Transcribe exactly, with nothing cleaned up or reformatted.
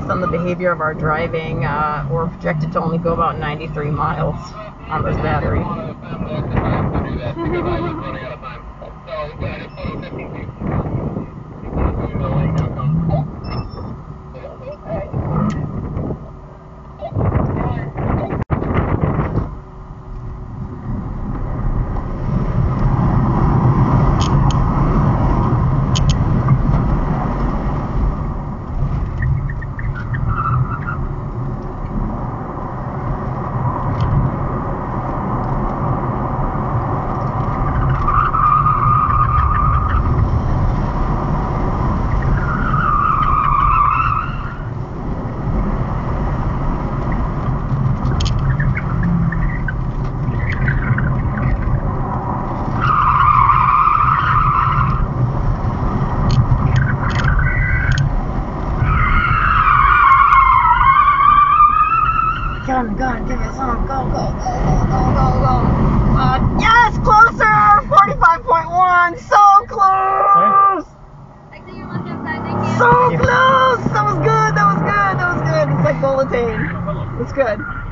based on the behavior of our driving, uh, we're projected to only go about ninety-three miles on this battery. Get on the gun, give it some, go, go, go, go, go, go, go. Uh, yes, closer, forty-five point one, so close. So close, that was good, that was good, that was good. It's like goal attained. It's good.